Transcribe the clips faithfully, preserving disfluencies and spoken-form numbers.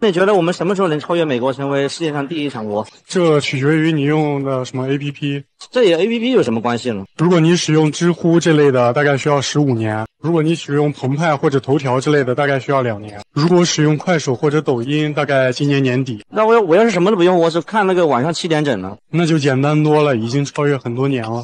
那你觉得我们什么时候能超越美国，成为世界上第一强国？ 这取决于你用的什么 A P P。 这也 A P P 有什么关系呢？ 如果你使用知乎这类的，大概需要十五年；如果你使用澎湃或者头条之类的，大概需要两年；如果使用快手或者抖音，大概今年年底。 那我我要是什么都不用，我只看那个晚上七点整呢？ 那就简单多了，已经超越很多年了。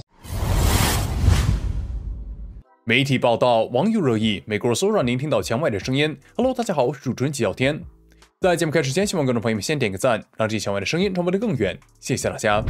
媒体报道，网友热议，美国搜让您听到墙外的声音。Hello， 大家好，我是主持人纪晓天。在节目开始前，希望观众朋友们先点个赞，让这墙外的声音传播得更远，谢谢大家。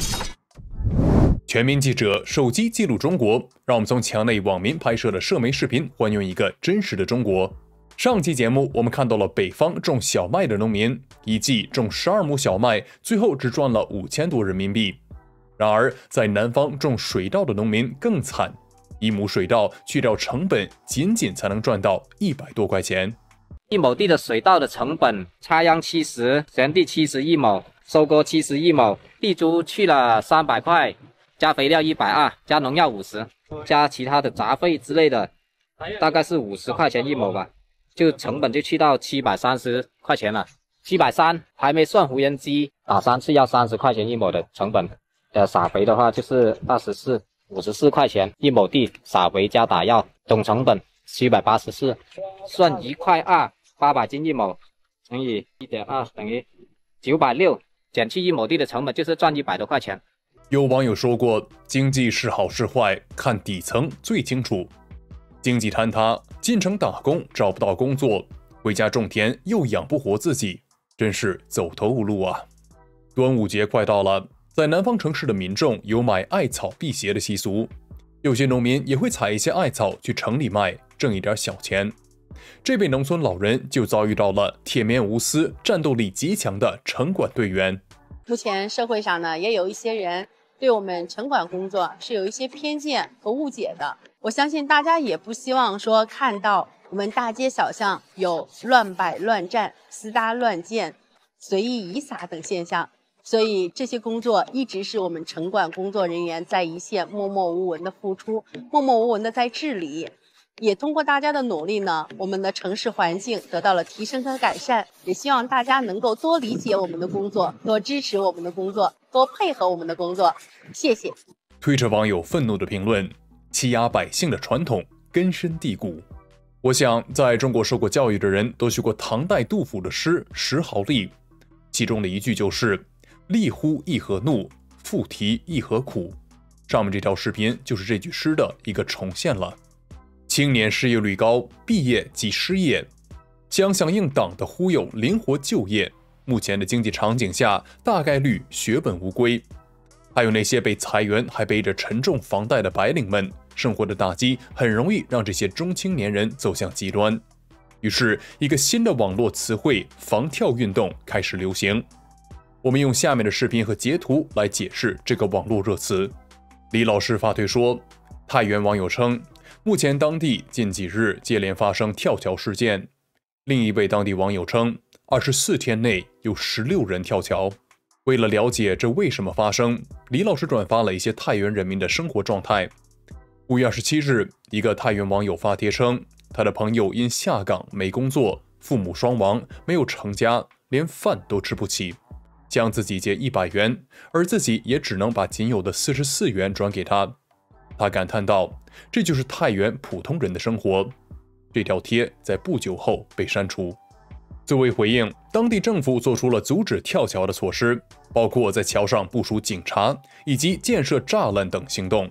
全民记者手机记录中国，让我们从墙内网民拍摄的社媒视频还原一个真实的中国。上期节目我们看到了北方种小麦的农民，一季种十二亩小麦，最后只赚了五千多人民币。然而，在南方种水稻的农民更惨，一亩水稻去掉成本，仅仅才能赚到一百多块钱。 一亩地的水稻的成本，插秧七十，旋地七十一亩，收割七十一亩，地租去了三百块，加肥料一百二，加农药五十，加其他的杂费之类的，大概是五十块钱一亩吧，就成本就去到七百三十块钱了。七百三还没算无人机，打三次要三十块钱一亩的成本。呃，撒肥的话就是二十四，五十四块钱一亩地，撒肥加打药，总成本七百八十四，算一块二。八百斤一亩乘以 一点二 等于九百六，减去一亩地的成本就是赚一百多块钱。 有网友说过，经济是好是坏，看底层最清楚。经济坍塌，进城打工找不到工作，回家种田又养不活自己，真是走投无路啊！端午节快到了，在南方城市的民众有买艾草辟邪的习俗，有些农民也会采一些艾草去城里卖，挣一点小钱。这位农村老人就遭遇到了铁面无私、战斗力极强的城管队员。 目前社会上呢，也有一些人对我们城管工作是有一些偏见和误解的。我相信大家也不希望说看到我们大街小巷有乱摆乱站、私搭乱建、随意遗撒等现象。所以这些工作一直是我们城管工作人员在一线默默无闻的付出，默默无闻的在治理。也通过大家的努力呢，我们的城市环境得到了提升和改善。也希望大家能够多理解我们的工作，多支持我们的工作，多配合我们的工作。谢谢。 推特网友愤怒的评论：欺压百姓的传统根深蒂固。我想，在中国受过教育的人都学过唐代杜甫的诗《石壕吏》，其中的一句就是“吏乎一何怒，复提一何苦”。上面这条视频就是这句诗的一个重现了。青年失业率高，毕业即失业，想响应党的忽悠，灵活就业。目前的经济场景下，大概率血本无归。还有那些被裁员还背着沉重房贷的白领们，生活的打击很容易让这些中青年人走向极端。于是，一个新的网络词汇“防跳运动”开始流行。我们用下面的视频和截图来解释这个网络热词。李老师发推说，太原网友称，目前当地近几日接连发生跳桥事件。另一位当地网友称，二十四天内有十六人跳桥。为了了解这为什么发生，李老师转发了一些太原人民的生活状态。五月二十七日，一个太原网友发帖称，他的朋友因下岗没工作，父母双亡，没有成家，连饭都吃不起，向自己借一百元，而自己也只能把仅有的四十四元转给他。他感叹道，这就是太原普通人的生活。这条帖在不久后被删除。作为回应，当地政府做出了阻止跳桥的措施，包括在桥上部署警察以及建设栅栏等行动。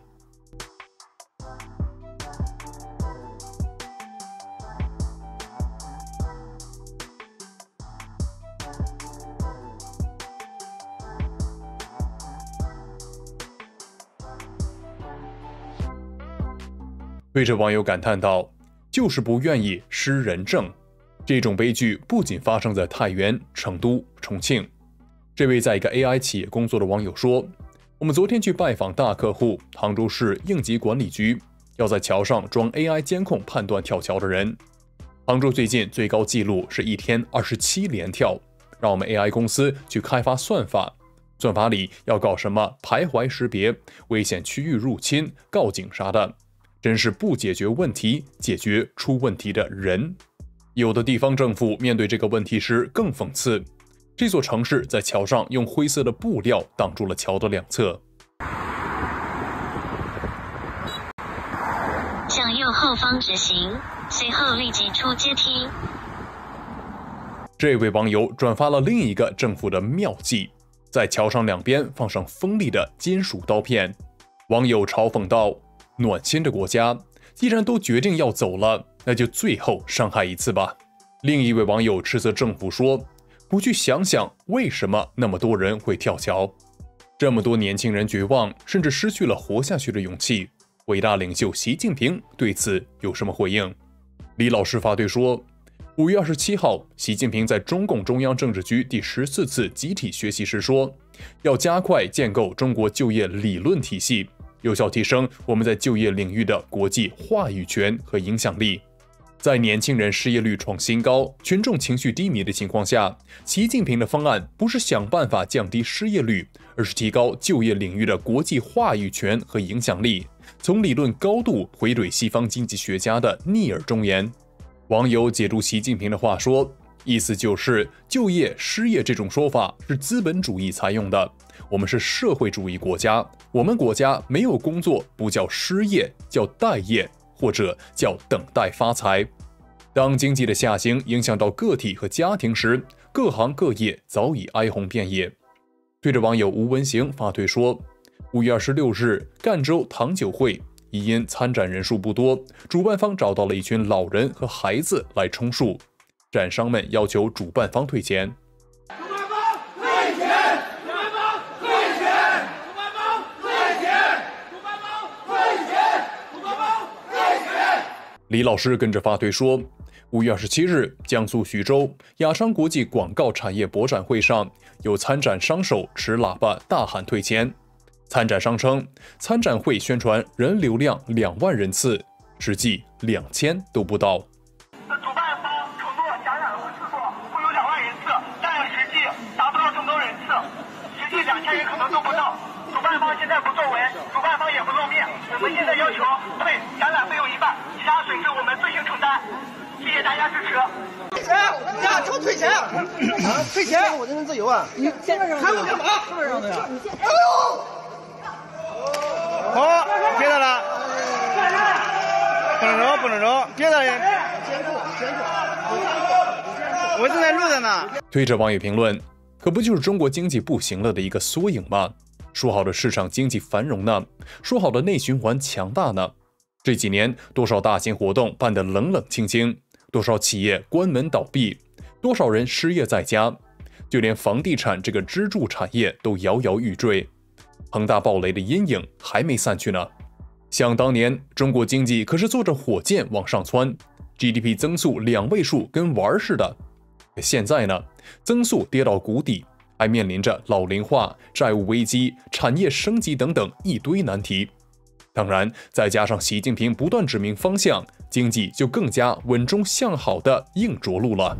对着网友感叹道，就是不愿意失人证。这种悲剧不仅发生在太原、成都、重庆。这位在一个 A I 企业工作的网友说，我们昨天去拜访大客户杭州市应急管理局，要在桥上装 A I 监控判断跳桥的人。杭州最近最高纪录是一天二十七连跳，让我们 A I 公司去开发算法，算法里要搞什么徘徊识别、危险区域入侵、告警啥的，真是不解决问题，解决出问题的人。 有的地方政府面对这个问题时更讽刺，这座城市在桥上用灰色的布料挡住了桥的两侧。 向右后方直行，随后立即出阶梯。 这位网友转发了另一个政府的妙计，在桥上两边放上锋利的金属刀片。网友嘲讽道：“暖心的国家，既然都决定要走了，那就最后伤害一次吧。”另一位网友斥责政府说：“不去想想为什么那么多人会跳桥？这么多年轻人绝望，甚至失去了活下去的勇气。伟大领袖习近平对此有什么回应？”李老师发推说，五月二十七号，习近平在中共中央政治局第十四次集体学习时说，要加快建构中国就业理论体系，有效提升我们在就业领域的国际话语权和影响力。在年轻人失业率创新高、群众情绪低迷的情况下，习近平的方案不是想办法降低失业率，而是提高就业领域的国际话语权和影响力，从理论高度回怼西方经济学家的逆耳忠言。网友解读习近平的话说，意思就是就业、失业这种说法是资本主义采用的，我们是社会主义国家，我们国家没有工作不叫失业，叫待业，或者叫等待发财。当经济的下行影响到个体和家庭时，各行各业早已哀鸿遍野。对着网友吴文行发推说，五月二十六日，赣州糖酒会疑因参展人数不多，主办方找到了一群老人和孩子来充数，展商们要求主办方退钱。 主办方退钱！主办方退钱！主办方退钱！主办方退钱！主办方退钱！ 李老师跟着发推说，五月二十七日，江苏徐州雅昌国际广告产业博展会上，有参展商手持喇叭大喊退钱。参展商称，参展会宣传人流量两万人次，实际两千都不到。 主办方承诺展览会次数会有两万人次，但实际达不到这么多人次，实际两千人可能都不到。主办方现在不作为，主办方也不露面，我们现在要求退展览费用一半，其他损失我们自行承担。谢谢大家支持。退钱！亚洲退钱！啊，退钱！我人身自由啊！你现在让看我干嘛？是不是让的呀？哎呦！好，别的了，不能扔，不能扔，别的人。我正在录着呢。 推着网友评论，可不就是中国经济不行了的一个缩影吗？说好的市场经济繁荣呢？说好的内循环强大呢？这几年多少大型活动办得冷冷清清，多少企业关门倒闭，多少人失业在家，就连房地产这个支柱产业都摇摇欲坠。恒大暴雷的阴影还没散去呢。想当年，中国经济可是坐着火箭往上窜 ，G D P 增速两位数跟玩似的。现在呢，增速跌到谷底，还面临着老龄化、债务危机、产业升级等等一堆难题。当然，再加上习近平不断指明方向，经济就更加稳中向好的硬着陆了。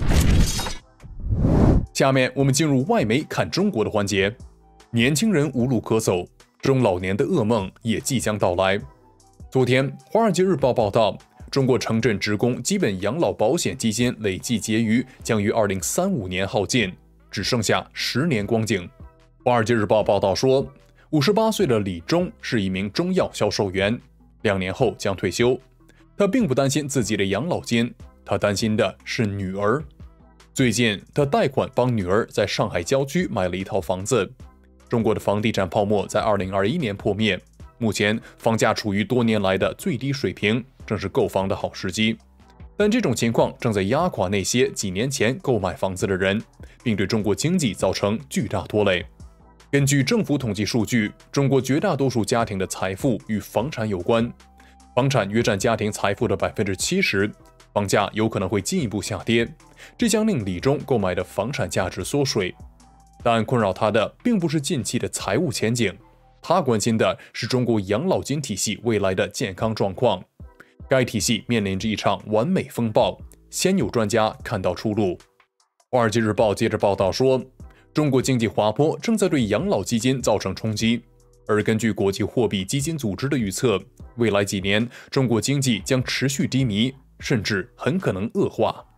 下面我们进入外媒看中国的环节。年轻人无路可走，中老年的噩梦也即将到来。昨天，《华尔街日报》报道，中国城镇职工基本养老保险基金累计结余将于二零三五年耗尽，只剩下十年光景。《华尔街日报》报道说，五十八岁的李忠是一名中药销售员，两年后将退休。他并不担心自己的养老金，他担心的是女儿。最近，他贷款帮女儿在上海郊区买了一套房子。中国的房地产泡沫在二零二一年破灭，目前房价处于多年来的最低水平，正是购房的好时机。但这种情况正在压垮那些几年前购买房子的人，并对中国经济造成巨大拖累。根据政府统计数据，中国绝大多数家庭的财富与房产有关，房产约占家庭财富的百分之七十，房价有可能会进一步下跌，这将令李忠购买的房产价值缩水。但困扰他的并不是近期的财务前景，他关心的是中国养老金体系未来的健康状况。该体系面临着一场完美风暴，先有专家看到出路。《华尔街日报》接着报道说，中国经济滑坡正在对养老基金造成冲击，而根据国际货币基金组织的预测，未来几年中国经济将持续低迷，甚至很可能恶化。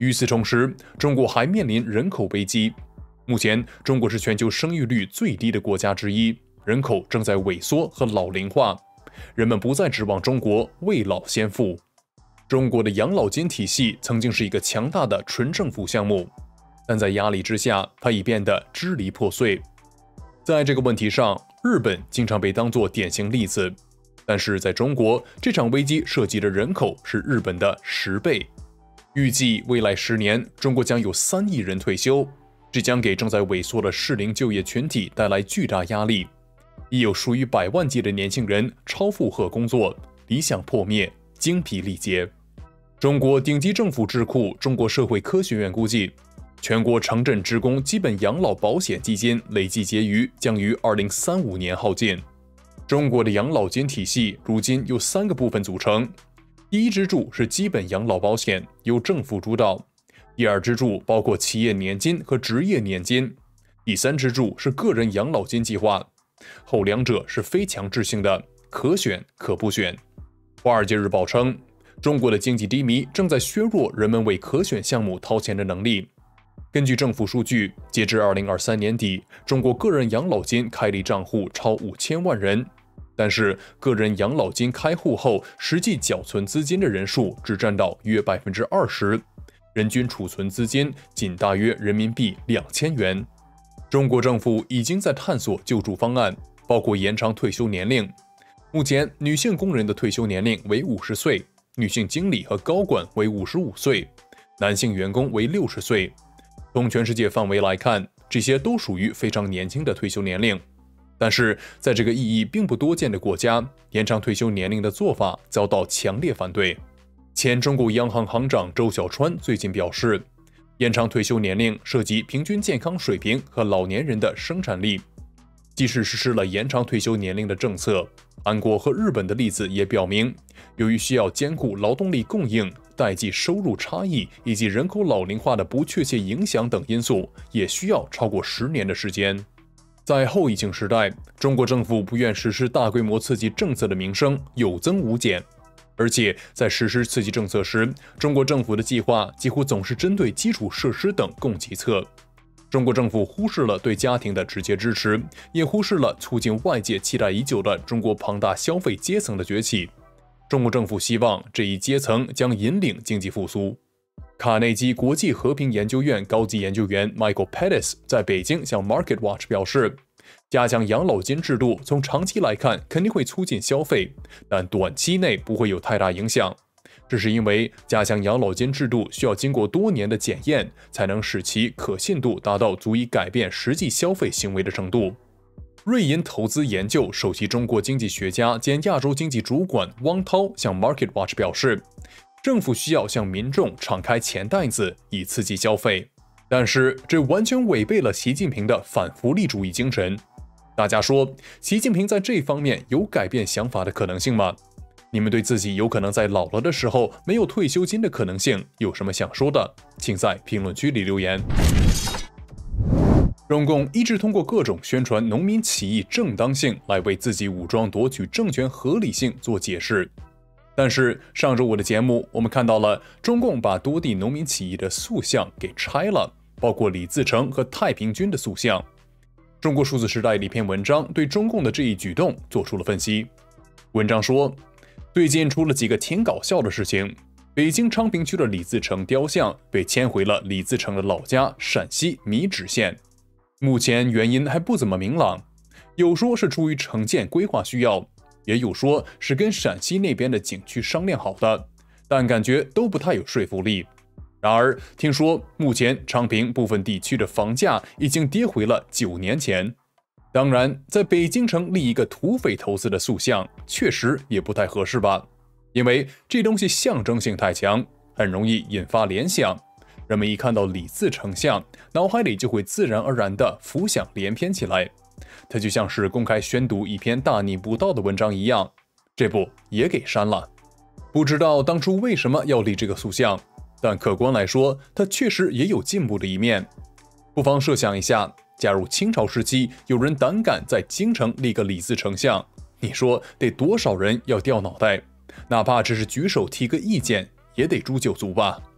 与此同时，中国还面临人口危机。目前，中国是全球生育率最低的国家之一，人口正在萎缩和老龄化，人们不再指望中国未老先富。中国的养老金体系曾经是一个强大的纯政府项目，但在压力之下，它已变得支离破碎。在这个问题上，日本经常被当作典型例子，但是在中国，这场危机涉及的人口是日本的十倍。预计未来十年，中国将有三亿人退休，这将给正在萎缩的适龄就业群体带来巨大压力。已有数以百万计的年轻人超负荷工作，理想破灭，精疲力竭。中国顶级政府智库中国社会科学院估计，全国城镇职工基本养老保险基金累计结余将于二零三五年耗尽。中国的养老金体系如今由三个部分组成，第一支柱是基本养老保险，由政府主导；第二支柱包括企业年金和职业年金；第三支柱是个人养老金计划，后两者是非强制性的，可选可不选。华尔街日报称，中国的经济低迷正在削弱人们为可选项目掏钱的能力。根据政府数据，截至二零二三年底，中国个人养老金开立账户超五千万人，但是个人养老金开户后实际缴存资金的人数只占到约百分之二十，人均储存资金仅大约人民币两千元。中国政府已经在探索救助方案，包括延长退休年龄。目前，女性工人的退休年龄为五十岁，女性经理和高管为五十五岁，男性员工为六十岁。从全世界范围来看，这些都属于非常年轻的退休年龄。但是，在这个意义并不多见的国家，延长退休年龄的做法遭到强烈反对。前中国央行行长周小川最近表示，延长退休年龄涉及平均健康水平和老年人的生产力。即使实施了延长退休年龄的政策，韩国和日本的例子也表明，由于需要兼顾劳动力供应、代际收入差异以及人口老龄化的不确切影响等因素，也需要超过十年的时间。在后疫情时代，中国政府不愿实施大规模刺激政策的名声有增无减，而且在实施刺激政策时，中国政府的计划几乎总是针对基础设施等供给侧。中国政府忽视了对家庭的直接支持，也忽视了促进外界期待已久的中国庞大消费阶层的崛起。中国政府希望这一阶层将引领经济复苏。卡内基国际和平研究院高级研究员 Michael Pettis 在北京向 MarketWatch 表示，加强养老金制度从长期来看肯定会促进消费，但短期内不会有太大影响。这是因为加强养老金制度需要经过多年的检验，才能使其可信度达到足以改变实际消费行为的程度。瑞银投资研究首席中国经济学家兼亚洲经济主管汪涛向 MarketWatch 表示，政府需要向民众敞开钱袋子以刺激消费，但是这完全违背了习近平的反福利主义精神。大家说，习近平在这方面有改变想法的可能性吗？你们对自己有可能在老了的时候没有退休金的可能性有什么想说的？请在评论区里留言。中共一直通过各种宣传农民起义正当性来为自己武装夺取政权合理性做解释，但是上周五的节目，我们看到了中共把多地农民起义的塑像给拆了，包括李自成和太平军的塑像。中国数字时代的一篇文章对中共的这一举动做出了分析。文章说，最近出了几个挺搞笑的事情。北京昌平区的李自成雕像被迁回了李自成的老家陕西米脂县，目前原因还不怎么明朗，有说是出于城建规划需要，也有说是跟陕西那边的景区商量好的，但感觉都不太有说服力。然而，听说目前昌平部分地区的房价已经跌回了九年前。当然，在北京城立一个土匪头子的塑像，确实也不太合适吧？因为这东西象征性太强，很容易引发联想。人们一看到李自成像，脑海里就会自然而然地浮想联翩起来。它就像是公开宣读一篇大逆不道的文章一样，这不也给删了？不知道当初为什么要立这个塑像，但客观来说，它确实也有进步的一面。不妨设想一下，假如清朝时期有人胆敢在京城立个李自成像，你说得多少人要掉脑袋？哪怕只是举手提个意见，也得诛九族吧。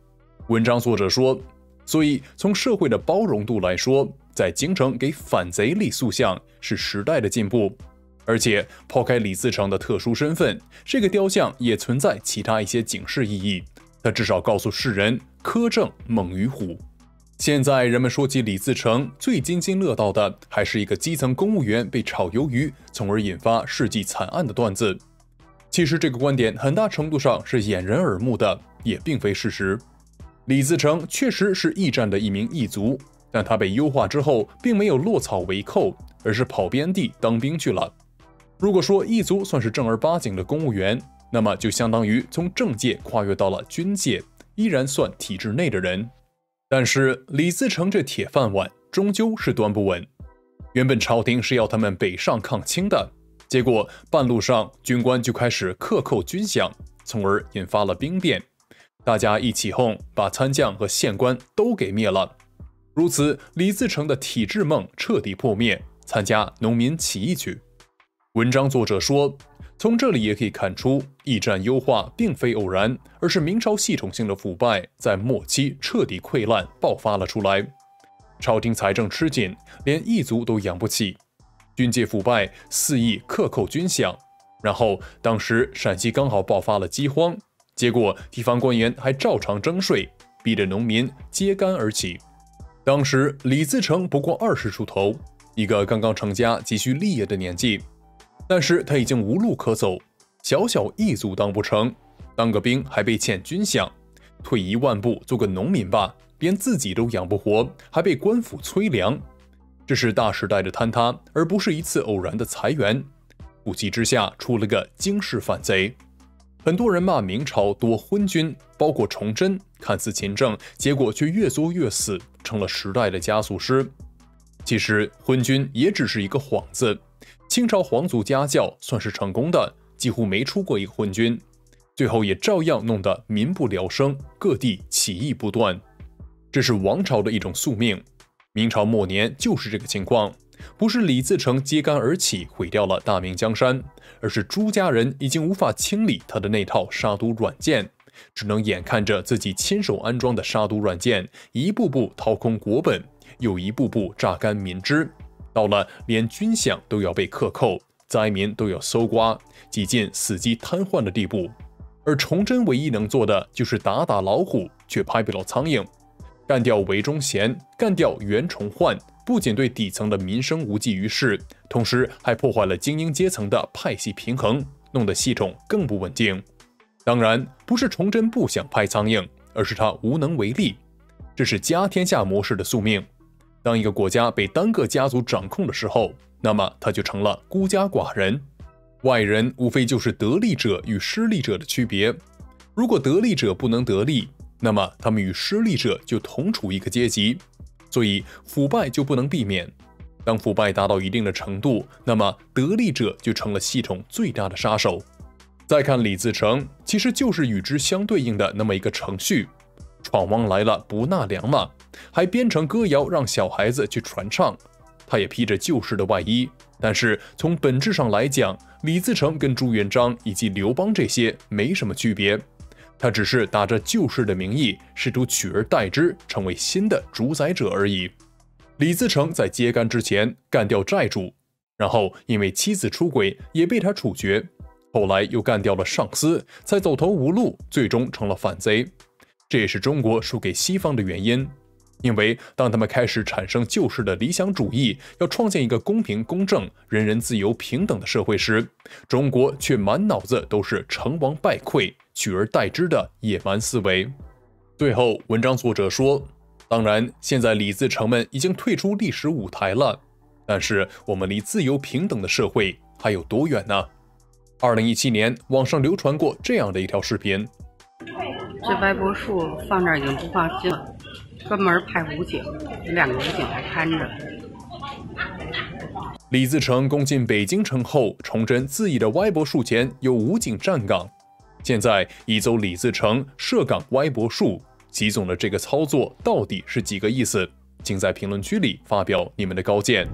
文章作者说，所以从社会的包容度来说，在京城给反贼立塑像是时代的进步。而且抛开李自成的特殊身份，这个雕像也存在其他一些警示意义。它至少告诉世人，苛政猛于虎。现在人们说起李自成，最津津乐道的还是一个基层公务员被炒鱿鱼，从而引发世纪惨案的段子。其实这个观点很大程度上是掩人耳目的，也并非事实。李自成确实是驿站的一名异族，但他被优化之后，并没有落草为寇，而是跑边地当兵去了。如果说异族算是正儿八经的公务员，那么就相当于从政界跨越到了军界，依然算体制内的人。但是李自成这铁饭碗终究是端不稳。原本朝廷是要他们北上抗清的，结果半路上军官就开始克扣军饷，从而引发了兵变。大家一起哄，把参将和县官都给灭了。如此，李自成的体制梦彻底破灭，参加农民起义去。文章作者说，从这里也可以看出，驿站优化并非偶然，而是明朝系统性的腐败在末期彻底溃烂爆发了出来。朝廷财政吃紧，连异族都养不起，军界腐败肆意克扣军饷，然后当时陕西刚好爆发了饥荒，结果地方官员还照常征税，逼得农民揭竿而起。当时李自成不过二十出头，一个刚刚成家急需立业的年纪，但是他已经无路可走，小小异族当不成，当个兵还被欠军饷，退一万步做个农民吧，连自己都养不活，还被官府催粮。这是大时代的坍塌，而不是一次偶然的裁员。不期之下出了个惊世反贼。很多人骂明朝多昏君，包括崇祯，看似勤政，结果却越作越死，成了时代的加速师。其实昏君也只是一个幌子，清朝皇族家教算是成功的，几乎没出过一个昏君，最后也照样弄得民不聊生，各地起义不断。这是王朝的一种宿命，明朝末年就是这个情况，不是李自成揭竿而起毁掉了大明江山，而是朱家人已经无法清理他的那套杀毒软件，只能眼看着自己亲手安装的杀毒软件一步步掏空国本，又一步步榨干民脂，到了连军饷都要被克扣，灾民都要搜刮，几近死机瘫痪的地步。而崇祯唯一能做的就是打打老虎，却拍不了苍蝇。干掉韦忠贤，干掉袁崇焕，不仅对底层的民生无济于事，同时还破坏了精英阶层的派系平衡，弄得系统更不稳定。当然，不是崇祯不想拍苍蝇，而是他无能为力。这是家天下模式的宿命。当一个国家被单个家族掌控的时候，那么他就成了孤家寡人。外人无非就是得利者与失利者的区别。如果得利者不能得利，那么他们与失利者就同处一个阶级，所以腐败就不能避免。当腐败达到一定的程度，那么得利者就成了系统最大的杀手。再看李自成，其实就是与之相对应的那么一个程序。闯王来了不纳粮嘛，还编成歌谣让小孩子去传唱。他也披着旧式的外衣，但是从本质上来讲，李自成跟朱元璋以及刘邦这些没什么区别。他只是打着旧式的名义，试图取而代之，成为新的主宰者而已。李自成在揭竿之前干掉债主，然后因为妻子出轨也被他处决，后来又干掉了上司，才走投无路，最终成了反贼。这也是中国输给西方的原因。因为当他们开始产生旧式的理想主义，要创建一个公平公正、人人自由平等的社会时，中国却满脑子都是成王败溃、取而代之的野蛮思维。最后，文章作者说，当然，现在李自成们已经退出历史舞台了，但是我们离自由平等的社会还有多远呢？二零一七年，网上流传过这样的一条视频： 这歪脖树放这儿已经不放心了，专门派武警，两个武警还看着。 李自成攻进北京城后，崇祯自缢的歪脖树前有武警站岗。现在一走李自成设岗歪脖树，习总的这个操作到底是几个意思？请在评论区里发表你们的高见。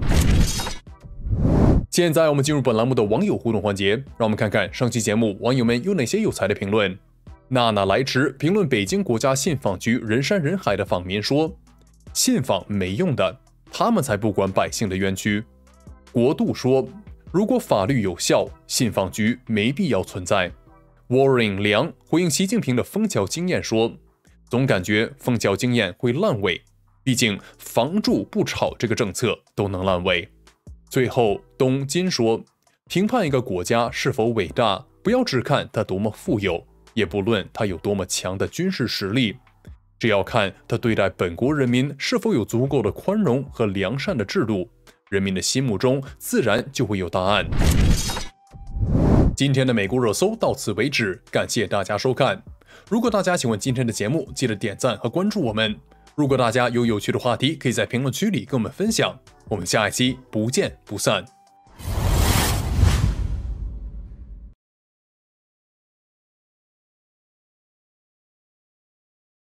现在我们进入本栏目的网友互动环节，让我们看看上期节目网友们有哪些有才的评论。 娜娜来迟评论北京国家信访局人山人海的访民说：“信访没用的，他们才不管百姓的冤屈。”国度说：“如果法律有效，信访局没必要存在。” Warren 梁回应习近平的封缴经验说：“总感觉封缴经验会烂尾，毕竟房住不炒这个政策都能烂尾。”最后，董金说：“评判一个国家是否伟大，不要只看它多么富有，也不论它有多么强的军事实力，只要看它对待本国人民是否有足够的宽容和良善的制度，人民的心目中自然就会有答案。”今天的美国热搜到此为止，感谢大家收看。如果大家喜欢今天的节目，记得点赞和关注我们。如果大家有有趣的话题，可以在评论区里跟我们分享。我们下一期不见不散。